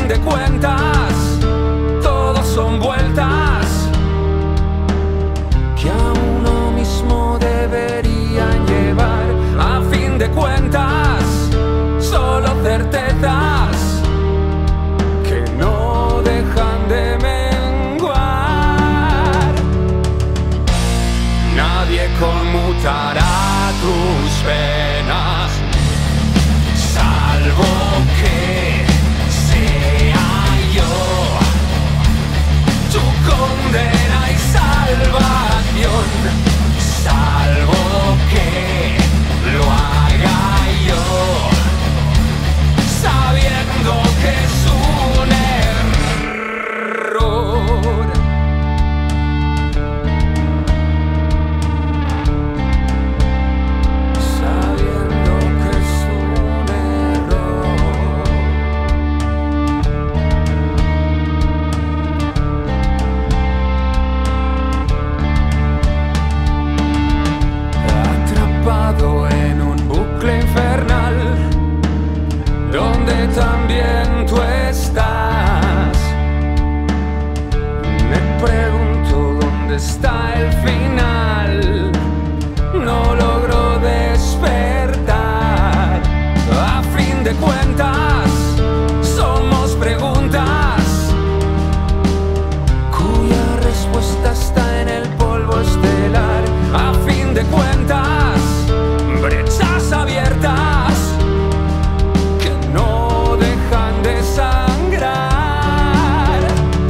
fin de cuentas, todos son vueltas que a uno mismo deberían llevar. A fin de cuentas, solo certezas que no dejan de menguar. Nadie conmutará tus penas, salvo que sea yo tu condena y salvación, salvo que lo haga yo, sabiendo que es un error. Sabiendo que es un error. Atrapado en un bucle infernal donde también tú estás. Me pregunto dónde está el final. No logro despertar. A fin de cuentas, somos preguntas cuya respuesta está en el polvo estelar. A fin de cuentas, brechas abiertas que no dejan de sangrar.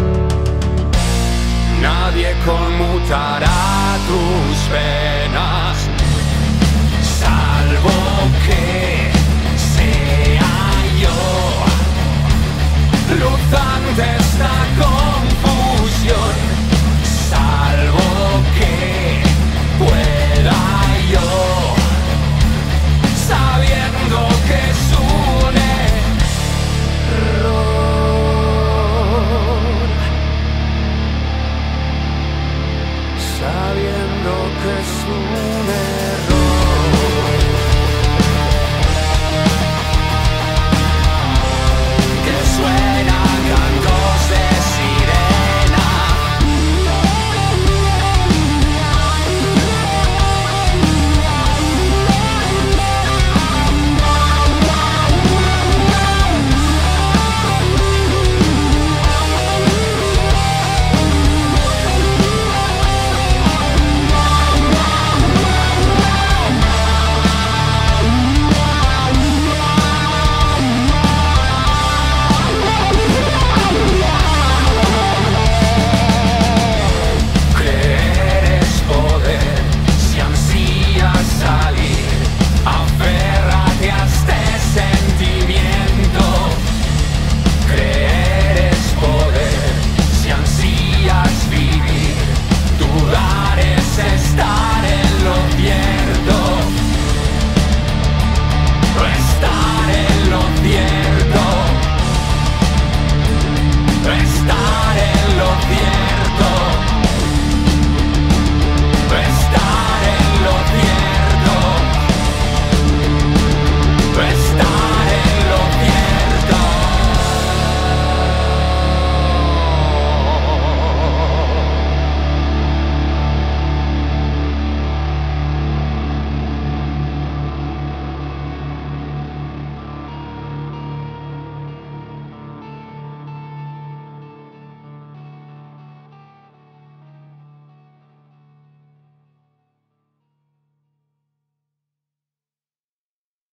Nadie conmutará tus penas, salvo que sea yo, luz ante esta cosa.